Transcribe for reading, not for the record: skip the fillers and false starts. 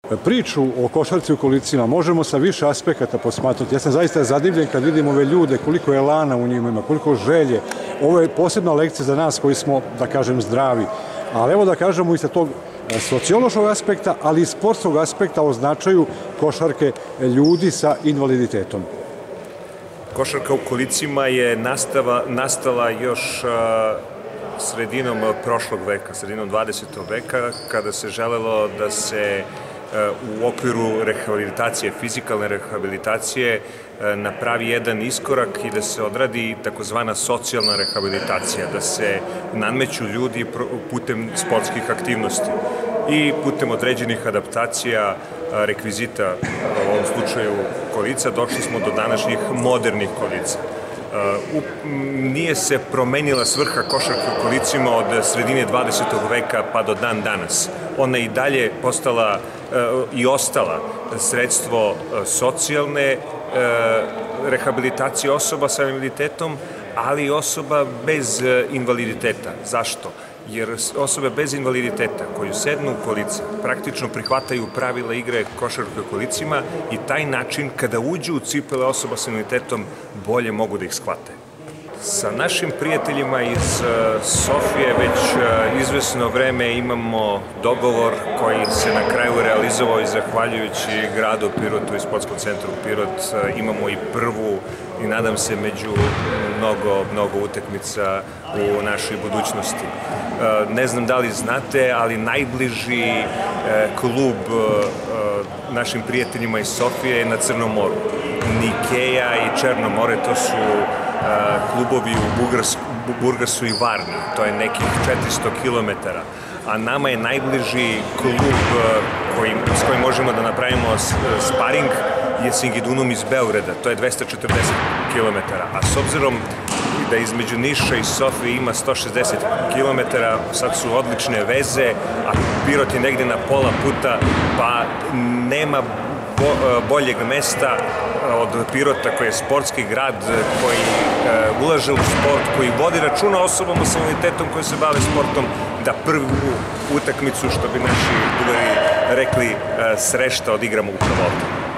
priču o košarci u kolicima možemo sa više aspekata posmatrati. Ja sam zaista zadivljen kad vidim ove ljude, koliko elana u njima ima, koliko želje. Ovo je posebna lekcija za nas koji smo, da kažem, zdravi. Ali evo da kažemo i sa tog sociološkog aspekta, ali i sportskog aspekta o značaju košarke ljudi sa invaliditetom. Košarka u kolicima je nastala još sredinom prošlog veka, sredinom 20. veka, kada se želelo da se u okviru rehabilitacije, fizikalne rehabilitacije, napravi jedan iskorak i da se odradi takozvana socijalna rehabilitacija, da se nameću ljudi putem sportskih aktivnosti i putem određenih adaptacija rekvizita, u ovom slučaju kolica, došli smo do današnjih modernih kolica. Nije se promenila svrha košarke u kolicima od sredine 20. veka pa do dan danas. Ona je i dalje postala i ostala sredstvo socijalne rehabilitacije osoba sa invaliditetom, ali i osoba bez invaliditeta. Zašto? Jer osobe bez invaliditeta koji sednu u kolica praktično prihvataju pravila igre košarke u kolicima i taj način kada uđu u cipele osoba sa invaliditetom bolje mogu da ih shvate. Sa našim prijateljima iz Sofije već izvesno vreme imamo dogovor koji se na kraju realizovao i zahvaljujući gradu Pirotu i Sportskom centru Pirot imamo i prvu i nadam se među mnogo utakmica u našoj budućnosti. Ne znam da li znate, ali najbliži klub našim prijateljima iz Sofije je na Crnom moru. Nikeja i Černo more, to su klubovi u Burgasu i Varni, to je nekih 400 km, a nama je najbliži klub s kojim možemo da napravimo sparing je Singidunum iz Beograda, to je 240 km, a s obzirom da između Niša i Sofije ima 160 km, sad su odlične veze, a Pirot je negde na pola puta, pa nema boljeg mesta od Pirota, koji je sportski grad, koji ulaže u sport, koji vodi računa osobama sa invaliditetom koji se bave sportom, da prvu utakmicu, što bi naši drugari rekli, srešta odigramo upravo ovde.